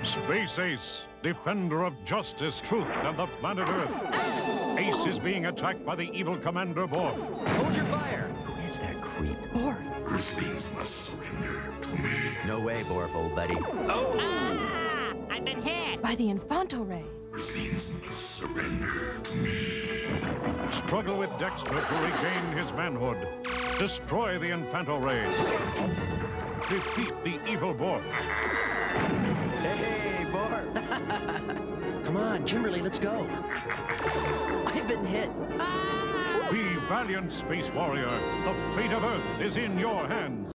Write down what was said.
Space Ace, defender of justice, truth, and the planet Earth. Ace is being attacked by the evil Commander Borg. Hold your fire! Who is that creep? Borg. Earthlings must surrender to me. No way, Borf, old buddy. Oh! Ah! I've been hit! By the Infanto Ray. Earthlings must surrender to me. Struggle with Dexter to regain his manhood. Destroy the Infanto Ray. Defeat the evil Borg. Hey, Borf! Come on, Kimberly, let's go. I've been hit. Be valiant, Space Warrior. The fate of Earth is in your hands.